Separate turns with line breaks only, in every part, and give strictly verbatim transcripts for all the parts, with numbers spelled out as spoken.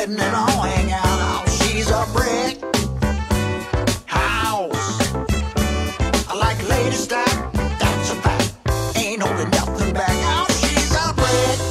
letting it all hang out. Oh, she's a brick house. I like lady style, that's a fact. Ain't holding nothing back. Oh, she's a brick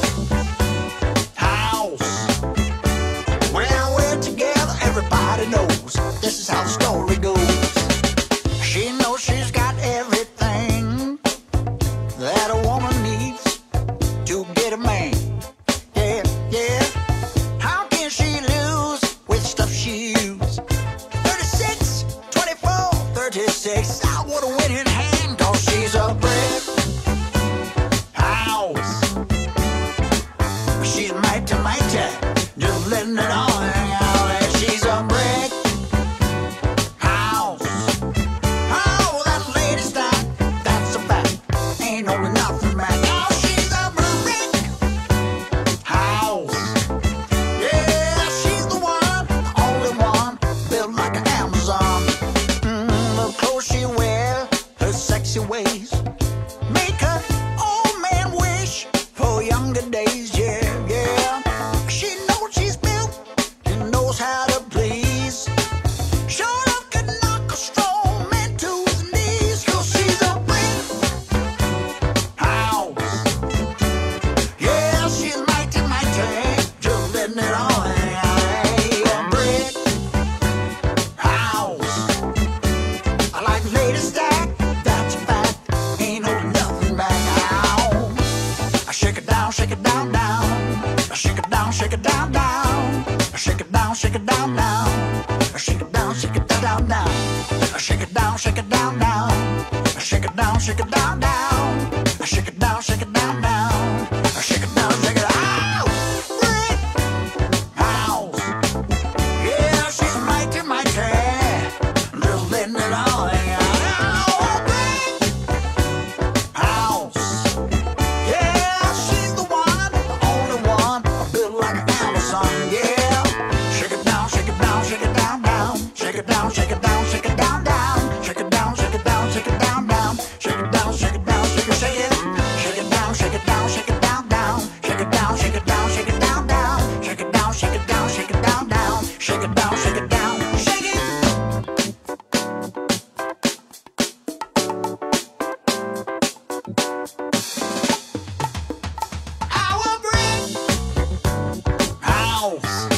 house. Well, we're together, everybody knows. This is how the story goes. She knows she's got everything that a woman needs to get a man. Yeah, yeah. How can she lose with stuff she used? thirty-six, twenty-four, thirty-six. I want a winning hand, cause she's a brick house. She's mighty, mighty, just letting it all hang out. And she's a brick house. Oh, that lady style, that's a fact. Ain't holding nothing back. Oh, she's a brick house. Yeah, she's the one, the only one, built like an Amazon. Mm, the clothes she wears, her sexy ways, make her old man wish for younger days. Yeah, yeah. She knows she's built and knows how to please. Sure enough, could knock a strong man to his knees. Cause she's a brick house. Yeah, she's mighty, mighty, just letting it all hang out. Hey, a brick house. I like lady stack, that's a fact. Ain't holding nothing back. Ow. I shake it down, shake it down, down. I shake it down, shake it down, down. I shake it down, shake it down, down. I shake it down, shake it down, down, down. I shake it down, shake it down, down. I shake it down, shake it down, down. I shake it down, shake it down, down. I shake it down, shake it out. Brick house. Yeah, she's mighty, mighty, just letting it all hang out. Oh, brick house. Yeah, she's the one, the only one, built like an Amazon. Yeah, shake it down, shake it down, shake it down, down. Shake it down, shake it down, shake it down, down. Shake it down, shake it down, shake it down, down. Shake it down, shake it down, shake it, shake it. Shake it down, shake it down, shake it down, down. Shake it down, shake it down, shake it down, down. Shake it down, shake it down, shake it down, down. Shake it down, shake it down, shake it. Our brick house.